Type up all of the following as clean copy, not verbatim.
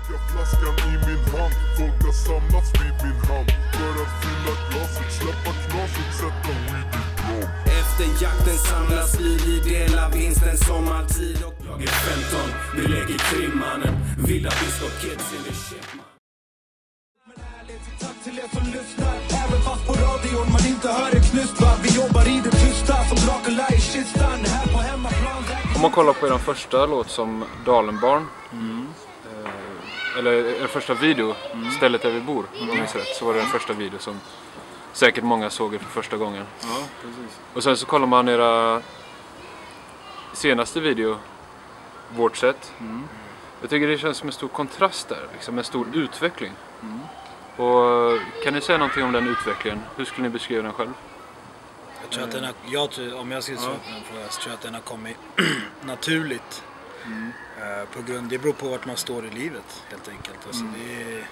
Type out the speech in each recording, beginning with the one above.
Jag flaskan i min hand, folk har samlats vid min hand. För att fylla glaset, släppa knaset, sätta weed i plan. Efter jakten samlas vi delar vinsten som alltid. Och jag är 15, vi lägger krimmannen. Vilda biskop kids in the shit man. Men ärligt, tack till er som lyssnar. Även fast på radion man inte hör det knuspa. Vi jobbar i det tysta som Dracula i kistan. Här på hemmaplan. Om man kollar på er första låt som Dalenbarn, eller er första video, Stället där vi bor, om jag minns rätt, så var det den första video som säkert många såg er för första gången. Ja, precis. Och sen så kollar man era senaste video, Vårt sätt. Jag tycker det känns som en stor kontrast där, liksom en stor utveckling. Och kan ni säga någonting om den utvecklingen? Hur skulle ni beskriva den själv? Jag tror att den har, om jag skulle svara på den frågan, så tror jag att den har kommit naturligt. På grund, det beror på vart man står i livet helt enkelt. Alltså det är,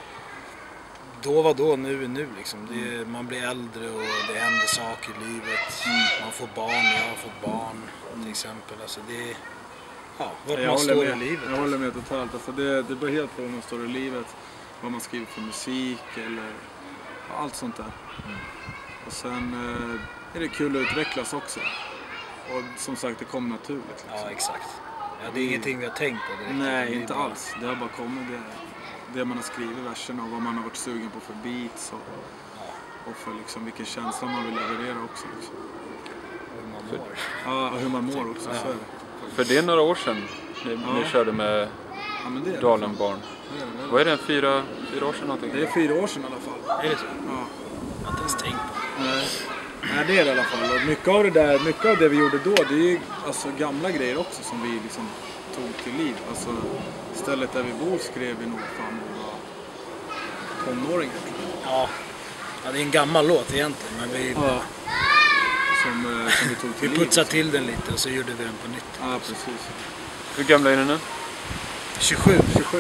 då var då, nu är nu liksom. Det är, man blir äldre och det händer saker i livet. Man får barn, jag har fått barn till exempel. Alltså det är, ja, vart man står i livet. Jag håller med totalt. Alltså det beror helt på var man står i livet. Vad man skriver för musik eller allt sånt där. Och sen är det kul att utvecklas också. Och som sagt, det kommer naturligt. Liksom. Ja, exakt. Ja, det är ingenting vi har tänkt på direkt. Nej, inte bara alls. Det har bara kommit det man har skrivit i verserna och vad man har varit sugen på för beats och för liksom vilken känsla man vill leverera också. Liksom. Hur man mår. Ja, och hur man mår också. Ja. Så är det. För det är några år sedan ni körde med Dalenbarn. Vad är det, 4 år sedan någonting? Det är 4 år sedan i alla fall. Är det så? Ja. Jag har inte ens tänkt på. Nej, det är det i alla fall. Och mycket av det vi gjorde då, det är ju alltså gamla grejer också som vi liksom tog till liv. Alltså Stället där vi bor skrev vi nog fan vi var tonåringar. Ja, det är en gammal låt egentligen, men vi Som vi tog till vi putsade till den lite och så gjorde vi den på nytt. Ja, precis. Hur gamla är ni nu? 27. 27.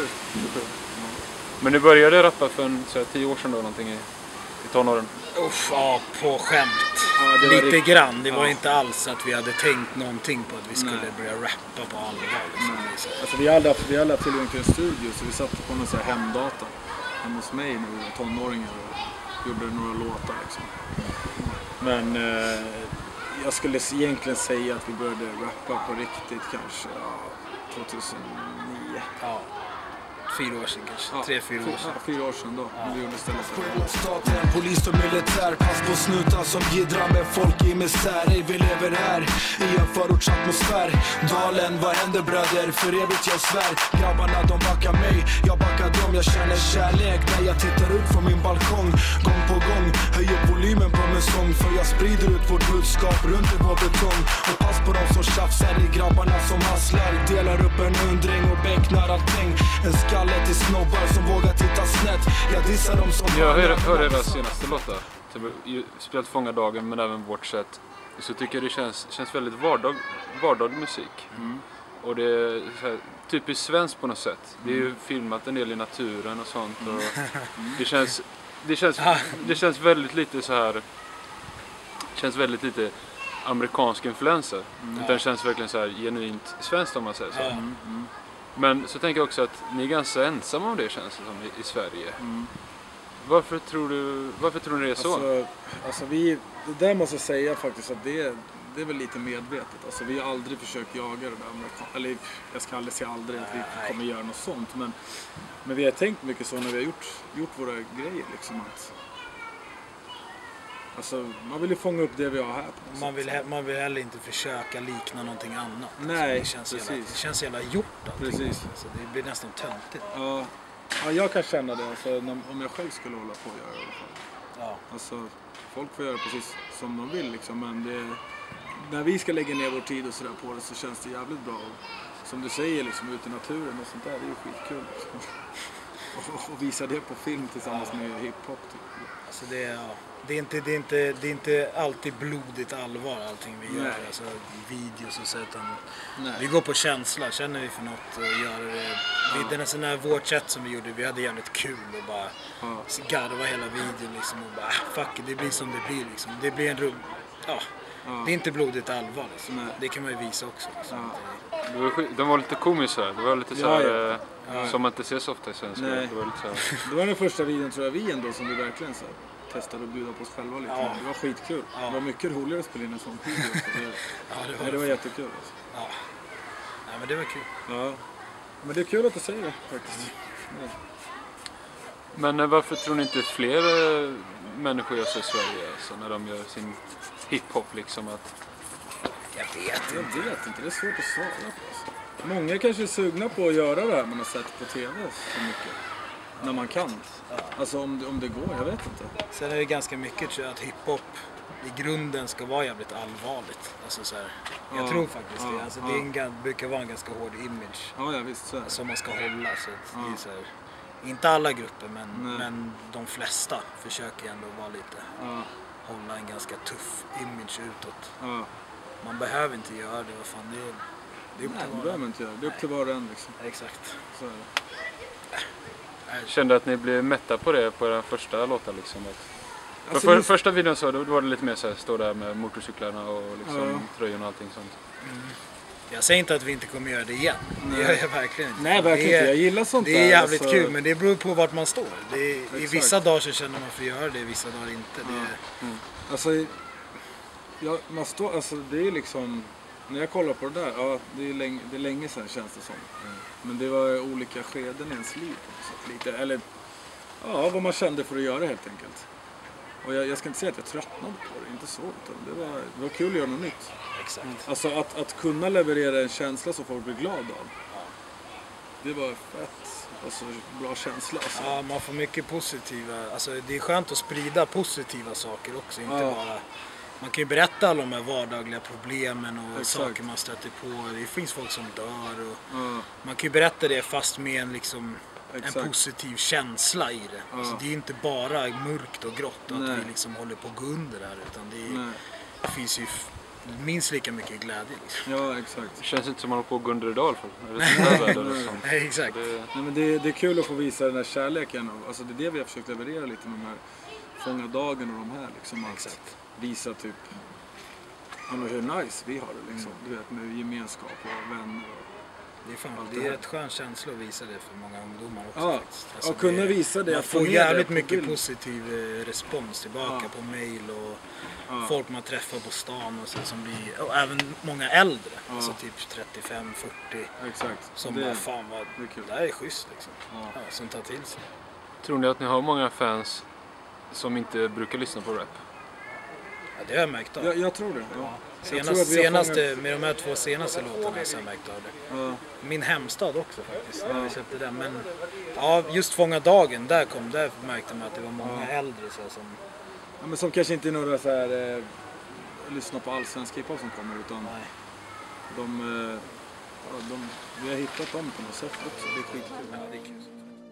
Men ni började rappa för 10 år sedan då någonting i tonåren? Uff, ja, på skämt. Ja, det var lite grann. Det var inte alls att vi hade tänkt någonting på att vi skulle börja rappa på allvar. Liksom. Alltså, vi har aldrig haft tillgång till en studio så vi satt på någon sån här hemdata hemma hos mig när vi var tonåringar och gjorde några låtar liksom. Men jag skulle egentligen säga att vi började rappa på riktigt kanske 2009. Ja. 4 år sedan kanske, 3-4 år sedan. 4 år sedan då, vi gjorde stället. Staten, polis och militär, pass på snutar som gidrar med folk i misär. Vi lever här i en förortsatmosfär. Dalen, vad händer bröder? För evigt jag svär. Grabbarna de backar mig, jag backar dem. Jag känner kärlek när jag tittar ut från min balkong. Gång på gång, höj upp volymen på min sång. För jag sprider ut vårt budskap runt i vår betong. Och pass på dem som tjafsar, i grabbarna som hasslar. Delar upp en undring och becknar allting. En till snobbar som vågar titta snett. Jag dissar dem som... Jag hör era senaste låtar. Spelat Fånga dagen men även Vårt sätt. Så tycker jag det känns väldigt vardaglig musik. Och det är så här, typiskt svenskt på något sätt. Det är ju filmat en del i naturen och sånt. Och det känns väldigt lite så här... Känns väldigt lite amerikansk influenser. Det känns verkligen så här genuint svenskt om man säger så. Men så tänker jag också att ni är ganska ensamma om det känns som i Sverige. Varför tror ni det är så? Alltså det där måste jag säga faktiskt att det är väl lite medvetet. Alltså vi har aldrig försökt jaga det där. Eller jag ska aldrig säga aldrig att vi kommer göra något sånt. Men vi har tänkt mycket så när vi har gjort våra grejer liksom att... Alltså, man vill ju fånga upp det vi har här. Man vill heller inte försöka likna någonting annat. Nej, alltså, det känns jävla gjort allting. Precis. Alltså, det blir nästan töntigt. Ja, jag kan känna det. Alltså, om jag själv skulle hålla på att göra det i alla fall. Ja. Alltså, folk får göra precis som de vill liksom. Men när vi ska lägga ner vår tid och sådär på det så känns det jävligt bra. Och, som du säger, liksom, ute i naturen och sånt där, det är ju skitkul. Liksom. och visa det på film tillsammans med hiphop. Typ. Alltså det är inte alltid blodigt allvar allting vi gör, alltså videos och så, utan vi går på känsla, känner vi för något och gör det. Den är sån här Vårt sätt som vi gjorde, vi hade jävligt kul och bara garva hela videon liksom och bara fuck it, det blir som det blir liksom. Det blir Det är inte blodigt allvar liksom. Det kan man ju visa också. Liksom. De var lite komiska. Det var lite så här, som man inte ser så ofta i svensk. Nej. Det var lite så här. Det var den första videon tror jag vi ändå som vi verkligen så här, testade att bjuda på oss själva lite. Ja. Det var skitkul. Det var mycket roligare att spela in en sån video. Det var jättekul. Alltså. Ja. Nej, men det var kul. Ja. Men det är kul att du säger det faktiskt. Ja. Men varför tror ni inte fler människor gör så i Sverige alltså, när de gör sin hiphop liksom? Jag vet inte, det är svårt att svara på. Alltså. Många kanske är sugna på att göra det här man har sett på TV så mycket. När man kan. Alltså om det går, jag vet inte. Sen är det ganska mycket tror jag, att hiphop i grunden ska vara jävligt allvarligt. Alltså, så här, jag tror faktiskt det. Alltså, det brukar vara en ganska hård image. Ja, visst så. Som man ska hålla. Så att det är så här, inte alla grupper men de flesta försöker ändå vara lite hålla en ganska tuff image utåt. Man behöver inte göra det, vad fan det är upp till var och en. Det är upp till var och en liksom. Exakt. Så är det. Kände att ni blev mätta på det på den första låten liksom? För första videon så då var det lite mer så här, stå där med motorcyklarna och liksom tröjan och allting sånt. Jag säger inte att vi inte kommer göra det igen. Det gör jag verkligen inte. Nej, verkligen inte. Jag gillar sånt där. Det är jävligt kul, men det beror på vart man står. I vissa dagar så känner man för att göra det, i vissa dagar inte. Alltså, man står, alltså det är liksom, när jag kollar på det där, det är länge sedan känns det som. Men det var olika skeden i ens liv. Så lite, eller vad man kände för att göra helt enkelt. Och jag ska inte säga att jag tröttnade på det, inte så. Utan det var kul att göra något nytt. Exakt. Alltså att kunna leverera en känsla som folk blir glada av. Det var fett, alltså bra känsla. Alltså. Ja, man får mycket positiva, alltså det är skönt att sprida positiva saker också, inte bara. Man kan ju berätta alla de här vardagliga problemen och saker man stöter på. Det finns folk som dör och man kan ju berätta det fast med en liksom en positiv känsla i det. Alltså det är inte bara mörkt och grått och att vi liksom håller på att gå under där, utan det finns ju minst lika mycket glädje liksom. Ja, exakt. Det känns inte som man håller på att gå under idag i alla fall. Nej, exakt. Nej, men det är kul att få visa den här kärleken. Alltså det är det vi har försökt leverera lite med de här Fånga dagen och de här liksom. Exakt. Visa typ hur nice vi har det liksom. Du vet, med gemenskap och vänner och det är ett skön känsla att visa det för många ungdomar också. Ja, alltså, och kunna visa det. Man får jävligt mycket positiv respons tillbaka på mail och folk man träffar på stan och så, som blir, och även många äldre, alltså typ 35-40. Exakt. Som bara fan vad, det här är schysst liksom. Som tar till sig. Tror ni att ni har många fans som inte brukar lyssna på rap? Ja, det har jag märkt av. Jag tror det. Ja. Senaste, med de här 2 senaste låtarna så har jag märkt av det. Min hemstad också faktiskt. Jag köpte den. Men just Fånga dagen, där märkte man att det var många äldre så som... Ja, men som kanske inte är några så här lyssna på allsvensk hiphop som kommer, utan vi har hittat dem på något sätt också. Det är skitkul. Ja, det är kul.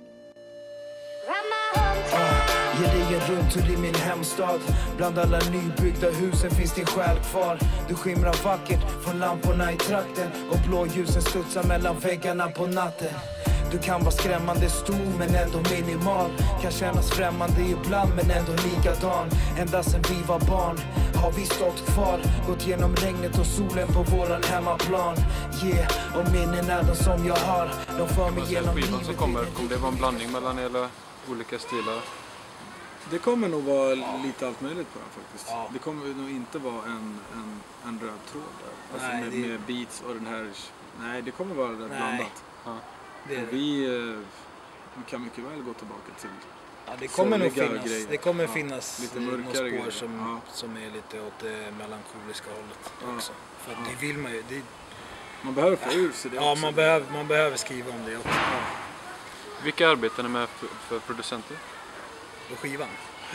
Ger dig en rundtur i min hemstad. Bland alla nybyggda husen finns din själ kvar. Du skimrar vackert från lamporna i trakten och blåljusen studsar mellan väggarna på natten. Du kan vara skrämmande stor men ändå minimal. Kan kännas främmande ibland men ändå likadan. Ända sen vi var barn har vi stått kvar. Gått genom regnet och solen på våran hemmaplan. Och minnen är de som jag har. De för mig genom livet. Som kommer det vara en blandning mellan era olika stilar? Det kommer nog vara lite allt möjligt på den faktiskt. Det kommer nog inte vara en röd tråd där. Alltså med beats och den här... Nej, det kommer vara rätt blandat. Vi kan mycket väl gå tillbaka till... Ja, det kommer nog finnas. Det kommer finnas lite mörkare spår som är lite åt det melankoliska hållet också. För att det vill man ju... Man behöver få ur sig det också. Man behöver skriva om det också. Vilka arbetar ni med för producenter? På skivan?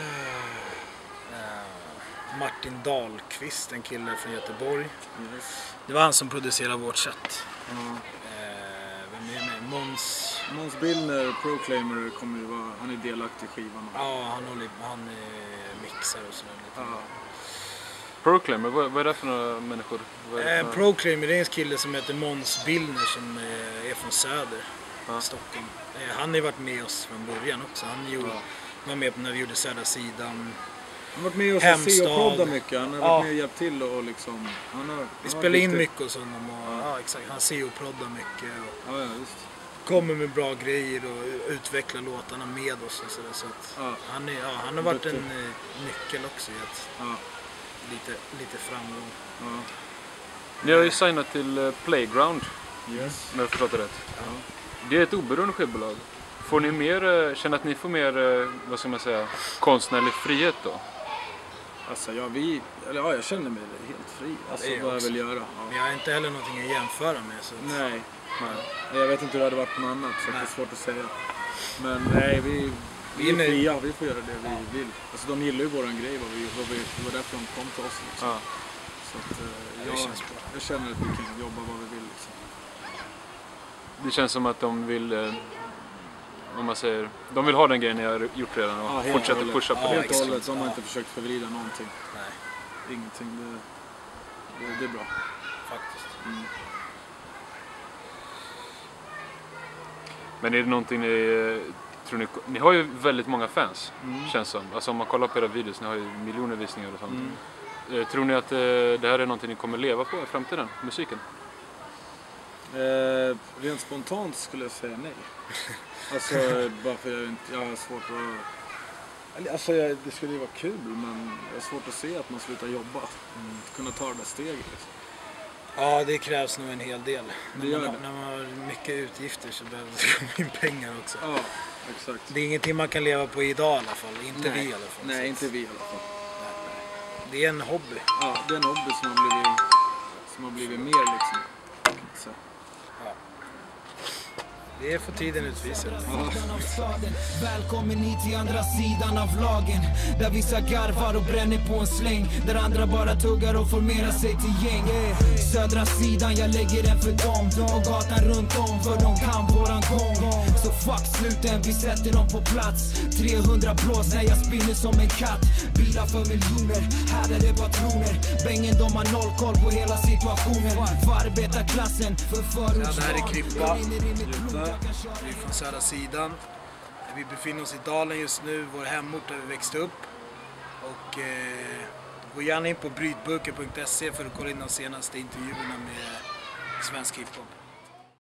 Martin Dahlqvist, en kille från Göteborg. Det var han som producerade vårt set. Vem är med? Måns Billner, Proclaimer, kommer ju vara, han är delaktig i skivan. Ja, han mixar och sådär. Proclaimer, vad är det för några människor? Proclaimer, det är en kille som heter Måns Billner som är från Söder, Stockholm. Han har varit med oss från början också. Han var med när vi gjorde Södra sidan. Han har varit med och Hemstad. prodda mycket. Han har varit med och hjälpt till och liksom... Vi spelar in mycket hos honom och exakt. Han CEO-proddar mycket och Ja, just. kommer med bra grejer och utvecklar låtarna med oss och sådär. Så att han har varit en nyckel också i att lite framgång. Ja. Ni har ju signat till Playground, Yes. om jag förstått det rätt. Ja. Det är ett oberoende skivbolag. Får ni mer, känner att ni får mer, vad ska man säga, konstnärlig frihet då? Alltså jag känner mig helt fri. Alltså vad jag vill göra. Ja. Men jag har inte heller någonting att jämföra med. Så att... Nej. Jag vet inte hur det hade varit på något annat så det är svårt att säga. Men nej, vi är fria, vi får göra det vi vill. Alltså de gillar ju våran grej, det var därför de kom till oss liksom. Ja. Så att jag känner att vi kan jobba vad vi vill liksom. Det känns som att de vill, om man säger, de vill ha den grejen jag har gjort redan och fortsätta pusha på det. Helt och hållet, de har inte försökt förvrida någonting. Nej. Ingenting, det är bra. Faktiskt. Mm. Men är det någonting tror ni har ju väldigt många fans, känns som. Alltså om man kollar på era videos, ni har ju miljoner visningar och sånt. Tror ni att det här är någonting ni kommer leva på i framtiden, musiken? Rent spontant skulle jag säga nej. Alltså bara för jag har svårt att... Alltså det skulle ju vara kul men jag har svårt att se att man slutar jobba. Att kunna ta det där steget liksom. Ja, det krävs nog en hel del. När man har mycket utgifter så behöver det komma in pengar också. Ja, exakt. Det är ingenting man kan leva på idag i alla fall. Inte vi i alla fall. Nej, inte vi i alla fall. Det är en hobby. Ja, det är en hobby som har blivit mer liksom. Så. Det får tiden utvisa. Välkommen hit till andra sidan av lagen, där vissa garvar och bränner på en släng, där andra bara tuggar och formerar sig till gäng. Södra sidan, jag lägger den för dem och gatan runt om, för de kan våran gång. Så fuck sluten, vi sätter dem på plats. 300 blås när jag spinner som en katt. Bilar för miljoner, här är det patroner. Bängen, de har noll koll på hela situationen. För arbetarklassen, för förortsbarn. Det här är Klippa. Vi är från södra sidan. Vi befinner oss i Dalen just nu, vår hemort där vi växte upp. Och gå gärna in på brytburken.se för att kolla in de senaste intervjuerna med svensk hiphop.